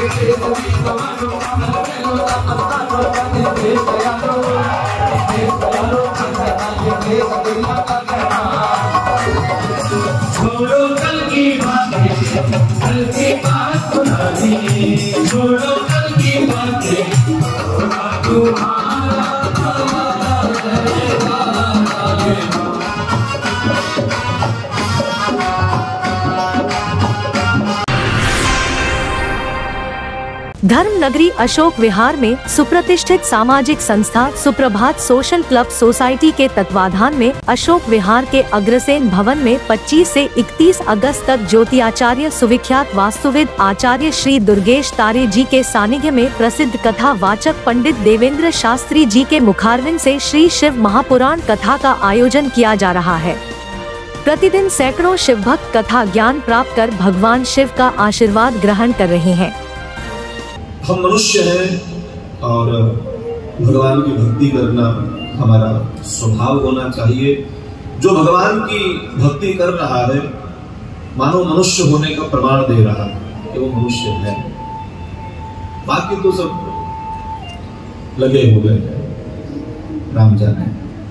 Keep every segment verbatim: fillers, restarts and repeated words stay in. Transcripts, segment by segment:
छोड़ो कल की बातें, कल की बात पुरानी, छोड़ो कल की बातें, तुम्हारा धर्म नगरी अशोक विहार में सुप्रतिष्ठित सामाजिक संस्था सुप्रभात सोशल क्लब सोसाइटी के तत्वाधान में अशोक विहार के अग्रसेन भवन में पच्चीस से इकतीस अगस्त तक ज्योति आचार्य सुविख्यात वास्तुविद आचार्य श्री दुर्गेश तारे जी के सानिध्य में प्रसिद्ध कथा वाचक पंडित देवेंद्र शास्त्री जी के मुखारविंद से श्री शिव महापुराण कथा का आयोजन किया जा रहा है। प्रतिदिन सैकड़ों शिव भक्त कथा ज्ञान प्राप्त कर भगवान शिव का आशीर्वाद ग्रहण कर रहे हैं। हम मनुष्य हैं और भगवान की भक्ति करना हमारा स्वभाव होना चाहिए। जो भगवान की भक्ति कर रहा है मानो मनुष्य होने का प्रमाण दे रहा है कि वो मनुष्य है, बाकी तो सब लगे हुए हैं राम जाने।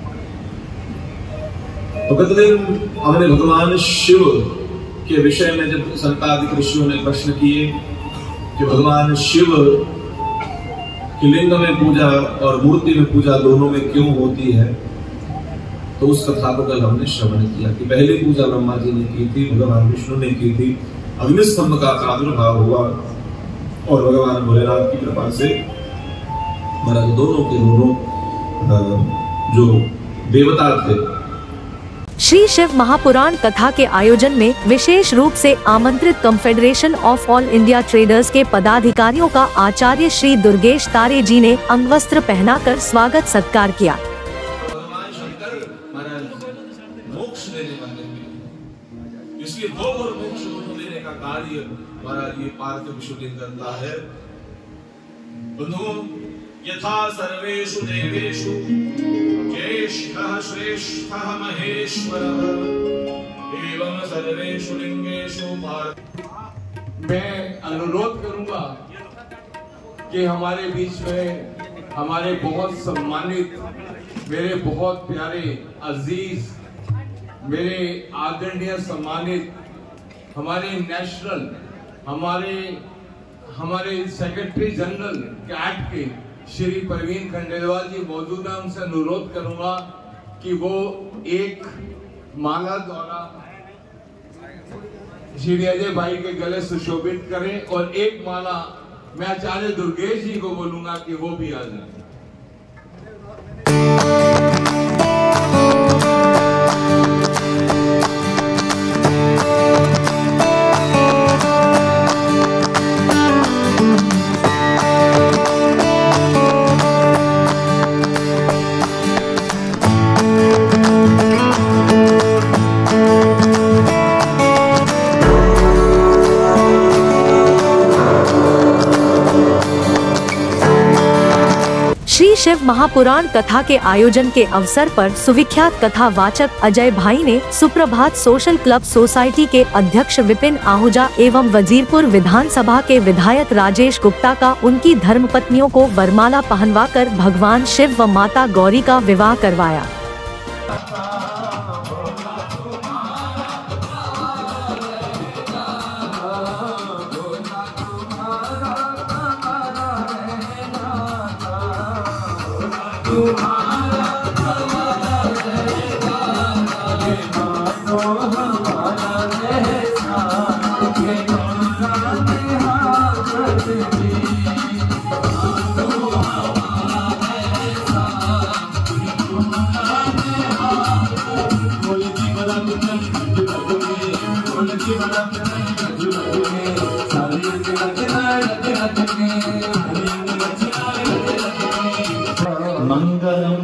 तो गत दिन हमने भगवान शिव के विषय में जब संतादि ऋषियों ने प्रश्न किए कि भगवान शिव की लिंग में पूजा और मूर्ति में पूजा दोनों में क्यों होती है, तो उस कथा को कल हमने श्रवण किया कि पहली पूजा ब्रह्मा जी ने की थी, भगवान विष्णु ने की थी, अग्निस्तंभ का प्रादुर्भाव हुआ और भगवान भोलेनाथ की कृपा से महाराज दोनों के दोनों जो देवता थे। श्री शिव महापुराण कथा के आयोजन में विशेष रूप से आमंत्रित confederation of all India traders के पदाधिकारियों का आचार्य श्री दुर्गेश तारे जी ने अंगवस्त्र पहनाकर स्वागत सत्कार किया। भगवान शंकर महाराज मोक्ष देने वाले हैं, इसलिए भोग और मोक्ष दोनों देने का कार्य महाराज ये पार्थिव शिवलिंग करता है। बंधुओं, यथा सर्वेषु देवेषु ज्येष्ठः श्रेष्ठः महेश्वरः एवं सर्वेषु लिंगेषु भारत। मैं अनुरोध करूंगा कि हमारे बीच में हमारे बहुत सम्मानित, मेरे बहुत प्यारे अजीज, मेरे आदरणीय सम्मानित हमारे नेशनल हमारे हमारे सेक्रेटरी जनरल कैट के श्री प्रवीण खंडेलवाल जी मौजूद हैं। उनसे अनुरोध करूंगा कि वो एक माला द्वारा श्री अजय भाई के गले सुशोभित करें और एक माला मैं आचार्य दुर्गेश जी को बोलूंगा कि वो भी आ जाए। श्री शिव महापुराण कथा के आयोजन के अवसर पर सुविख्यात कथा वाचक अजय भाई ने सुप्रभात सोशल क्लब सोसाइटी के अध्यक्ष विपिन आहूजा एवं वजीरपुर विधानसभा के विधायक राजेश गुप्ता का उनकी धर्मपत्नियों को वरमाला पहनवाकर भगवान शिव व माता गौरी का विवाह करवाया। मंगलम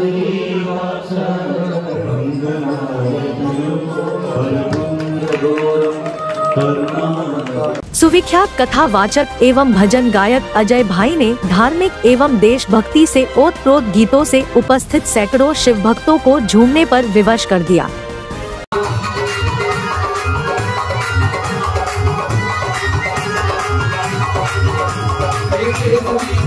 सुविख्यात कथा वाचक एवं भजन गायक अजय भाई ने धार्मिक एवं देशभक्ति से ओतप्रोत गीतों से उपस्थित सैकड़ों शिव भक्तों को झूमने पर विवश कर दिया।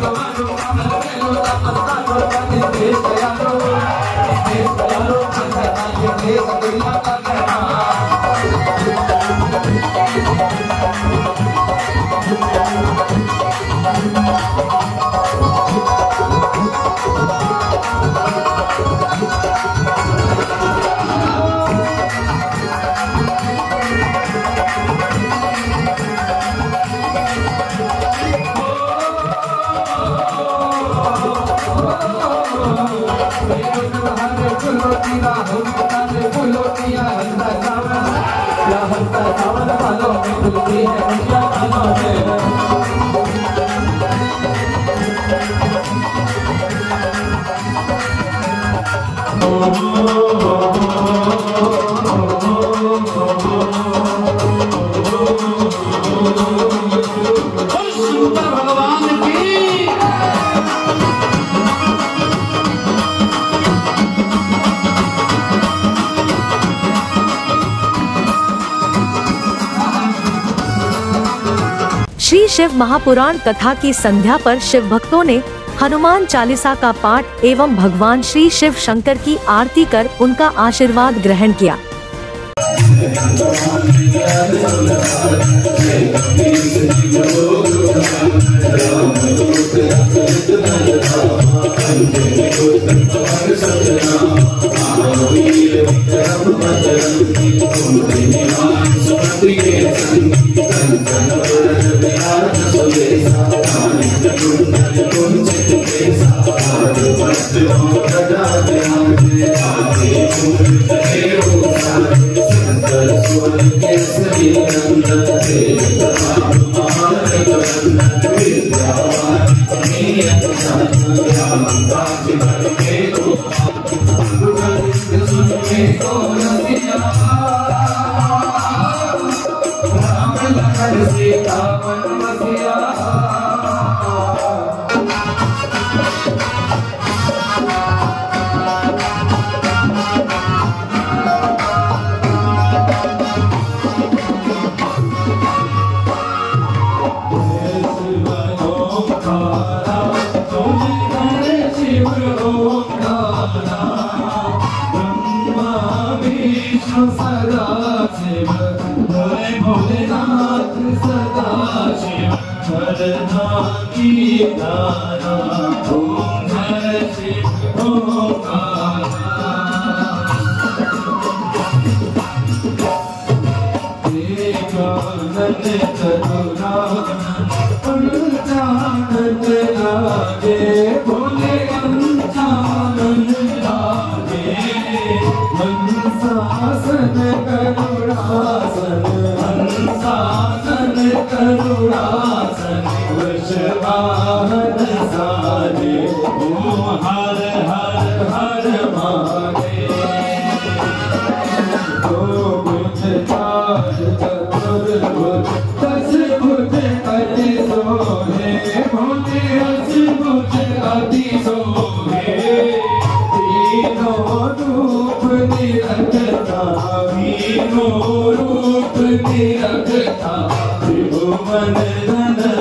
श्री शिव महापुराण कथा की संध्या पर शिव भक्तों ने हनुमान चालीसा का पाठ एवं भगवान श्री शिव शंकर की आरती कर उनका आशीर्वाद ग्रहण किया। रूप निरखता त्रिभुवन